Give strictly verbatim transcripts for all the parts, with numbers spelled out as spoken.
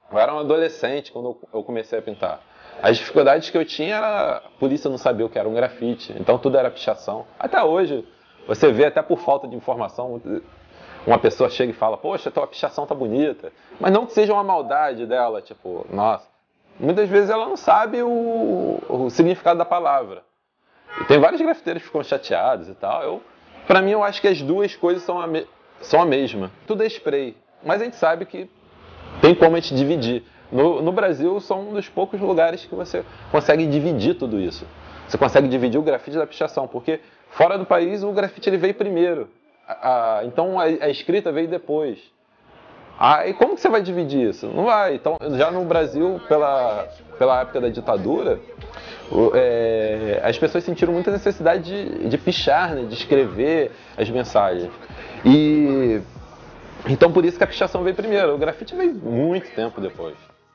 Eu era um adolescente quando eu comecei a pintar. As dificuldades que eu tinha era a polícia não sabia o que era um grafite, então tudo era pichação. Até hoje, você vê até por falta de informação, uma pessoa chega e fala, poxa, tua pichação tá bonita. Mas não que seja uma maldade dela, tipo, nossa. Muitas vezes ela não sabe o, o significado da palavra. E tem vários grafiteiros que ficam chateados e tal. Eu, pra mim, eu acho que as duas coisas são a, me, são a mesma. Tudo é spray, mas a gente sabe que tem como a gente dividir. No, no Brasil, são um dos poucos lugares que você consegue dividir tudo isso. Você consegue dividir o grafite da pichação, porque fora do país o grafite ele veio primeiro. A, a, então a, a escrita veio depois. Ah, e como que você vai dividir isso? Não vai. Então, já no Brasil, pela, pela época da ditadura, o, é, as pessoas sentiram muita necessidade de, de pichar, né, de escrever as mensagens. E então por isso que a pichação veio primeiro. O grafite veio muito tempo depois.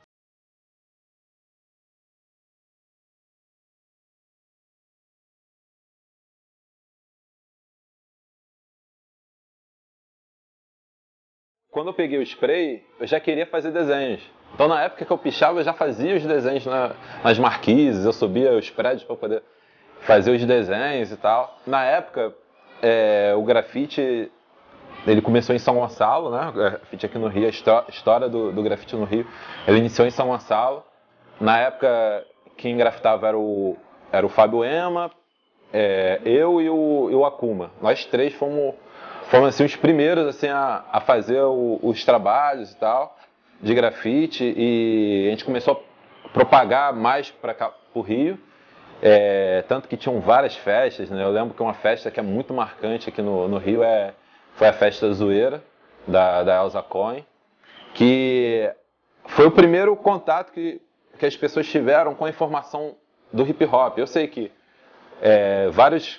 Quando eu peguei o spray, eu já queria fazer desenhos. Então na época que eu pichava, eu já fazia os desenhos na, nas marquises, eu subia os prédios para poder fazer os desenhos e tal. Na época, é, o grafite, ele começou em São Gonçalo, né? O grafite aqui no Rio, a história do, do grafite no Rio, ele iniciou em São Gonçalo. Na época, quem grafitava era o, era o Fábio Ema, é, eu e o, e o Akuma. Nós três fomos... Fomos assim, os primeiros assim, a, a fazer o, os trabalhos e tal, de grafite, e a gente começou a propagar mais para o Rio, é, tanto que tinham várias festas, né? Eu lembro que uma festa que é muito marcante aqui no, no Rio é, foi a festa Zoeira, da, da Elza Cohen, que foi o primeiro contato que, que as pessoas tiveram com a informação do hip hop. Eu sei que é, vários...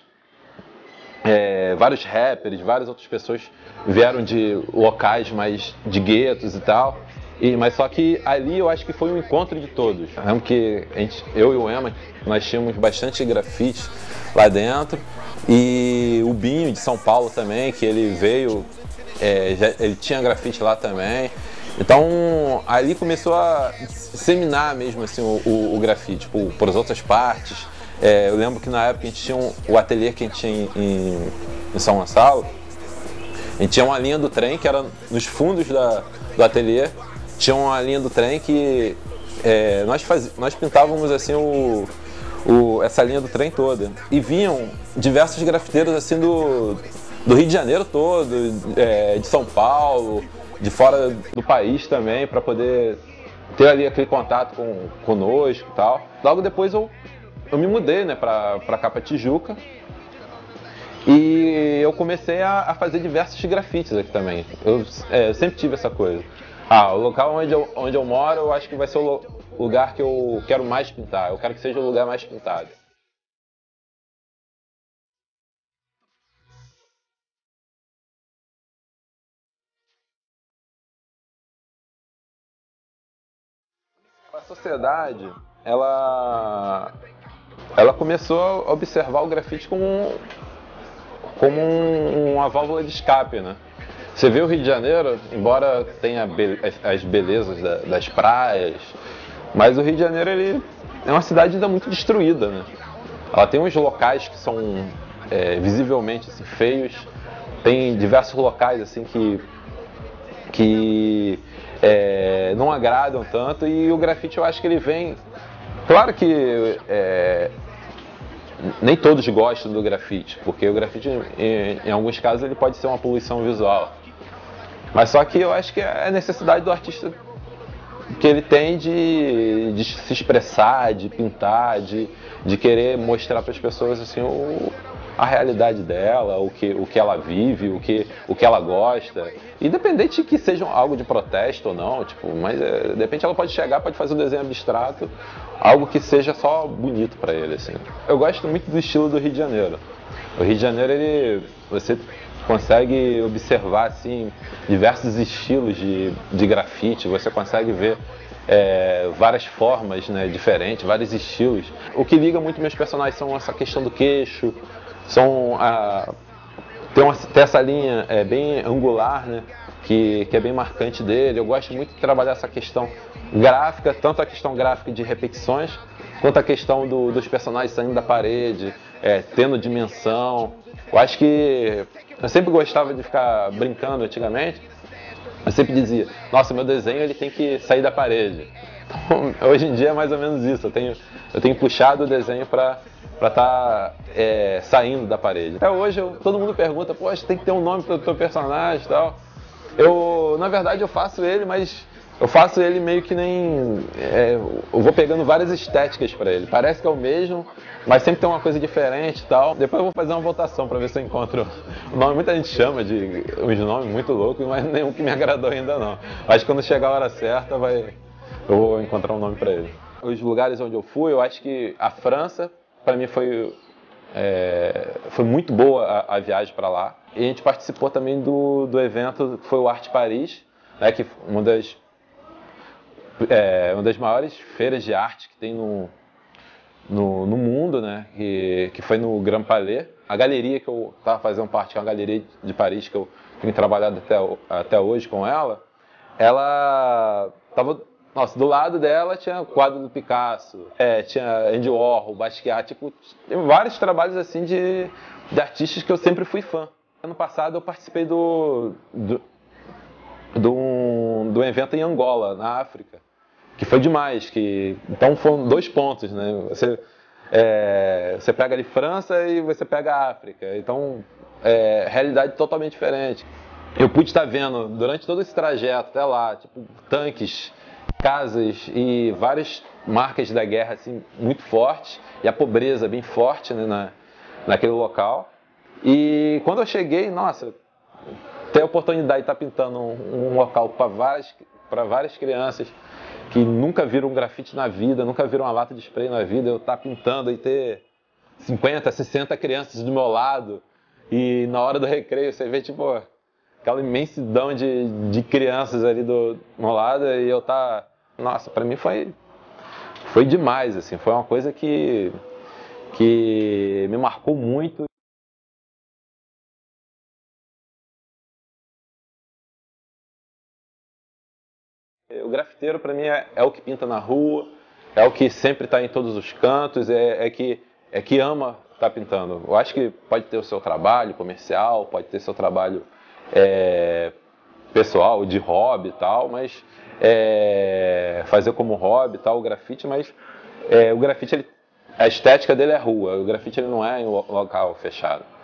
É, vários rappers, várias outras pessoas vieram de locais mais de guetos e tal, e, mas só que ali eu acho que foi um encontro de todos. Eu lembro que a gente, eu e o Ema, nós tínhamos bastante grafite lá dentro, e o Binho de São Paulo também, que ele veio, é, já, ele tinha grafite lá também. Então ali começou a disseminar mesmo assim, o, o, o grafite, tipo, por as outras partes. É, eu lembro que na época a gente tinha um, o ateliê que a gente tinha em, em, em São Gonçalo, a gente tinha uma linha do trem que era nos fundos da, do ateliê, tinha uma linha do trem que é, nós, faz, nós pintávamos assim o, o, essa linha do trem toda, e vinham diversos grafiteiros assim do, do Rio de Janeiro todo, é, de São Paulo, de fora do país também, para poder ter ali aquele contato com, conosco e tal. Logo depois eu Eu me mudei, né, pra, pra cá, pra Tijuca, e eu comecei a, a fazer diversos grafites aqui também. Eu, é, eu sempre tive essa coisa. Ah, o local onde eu, onde eu moro, eu acho que vai ser o lugar que eu quero mais pintar. Eu quero que seja o lugar mais pintado. A sociedade, ela, ela começou a observar o grafite como um, como um, uma válvula de escape, né? Você vê o Rio de Janeiro, embora tenha be as belezas da, das praias, mas o Rio de Janeiro ele é uma cidade ainda muito destruída, né? Ela tem uns locais que são é, visivelmente assim, feios, tem diversos locais assim que, que é, não agradam tanto, e o grafite eu acho que ele vem... Claro que é, nem todos gostam do grafite, porque o grafite, em, em alguns casos, ele pode ser uma poluição visual. Mas só que eu acho que é a necessidade do artista que ele tem de, de se expressar, de pintar, de, de querer mostrar para as pessoas assim, o, a realidade dela, o que, o que ela vive, o que, o que ela gosta. Independente de que seja algo de protesto ou não, tipo, mas é, de repente ela pode chegar, pode fazer um desenho abstrato, algo que seja só bonito para ele. Assim. Eu gosto muito do estilo do Rio de Janeiro. O Rio de Janeiro, ele, você consegue observar assim, diversos estilos de, de grafite, você consegue ver é, várias formas, né, diferentes, vários estilos. O que liga muito meus personagens são essa questão do queixo, são a, tem, uma, tem essa linha é, bem angular, né, que, que é bem marcante dele. Eu gosto muito de trabalhar essa questão gráfica, tanto a questão gráfica de repetições, quanto a questão do, dos personagens saindo da parede, é, tendo dimensão. Eu acho que eu sempre gostava de ficar brincando antigamente. Eu sempre dizia, nossa, meu desenho ele tem que sair da parede. Então, hoje em dia é mais ou menos isso. Eu tenho, eu tenho puxado o desenho para estar tá, é, saindo da parede. Até hoje eu, todo mundo pergunta, poxa, tem que ter um nome para o teu personagem e tal. Eu, na verdade, eu faço ele, mas eu faço ele meio que nem... É, eu vou pegando várias estéticas para ele. Parece que é o mesmo, mas sempre tem uma coisa diferente e tal. Depois eu vou fazer uma votação para ver se eu encontro o nome. Muita gente chama de uns nomes muito loucos, mas nenhum que me agradou ainda não. Acho que quando chegar a hora certa, vai, eu vou encontrar um nome para ele. Os lugares onde eu fui, eu acho que a França, para mim, foi... É, foi muito boa a, a viagem para lá. E a gente participou também do, do evento que foi o Arte Paris, né, que uma das, é, uma das maiores feiras de arte que tem no, no, no mundo, né, que, que foi no Grand Palais. A galeria que eu estava fazendo parte, que é uma galeria de Paris que eu tenho trabalhado até, até hoje com ela, ela estava... Nossa, do lado dela tinha o quadro do Picasso, é, tinha Andy Warhol, Basquiat, tipo, tem vários trabalhos assim de, de artistas que eu sempre fui fã. Ano passado eu participei do, do, do, do evento em Angola, na África, que foi demais. Que, então foram dois pontos, né? Você, é, você pega ali França e você pega a África, então é realidade totalmente diferente. Eu pude estar vendo durante todo esse trajeto até lá, tipo, tanques, casas e várias marcas da guerra assim, muito fortes, e a pobreza bem forte, né, na, naquele local. E quando eu cheguei, nossa, ter a oportunidade de estar pintando um, um local para várias, para várias crianças que nunca viram um grafite na vida, nunca viram uma lata de spray na vida, eu estar pintando e ter cinquenta, sessenta crianças do meu lado, e na hora do recreio você vê tipo aquela imensidão de, de crianças ali do meu lado, e eu tá, nossa, para mim foi foi demais, assim, foi uma coisa que que me marcou muito. O grafiteiro para mim é, é o que pinta na rua, é o que sempre está em todos os cantos, é, é que é que ama estar pintando. Eu acho que pode ter o seu trabalho comercial, pode ter seu trabalho é, pessoal, de hobby e tal, mas é, fazer como hobby tal, o grafite, mas é, o grafite, ele, a estética dele é rua, o grafite ele não é em local fechado.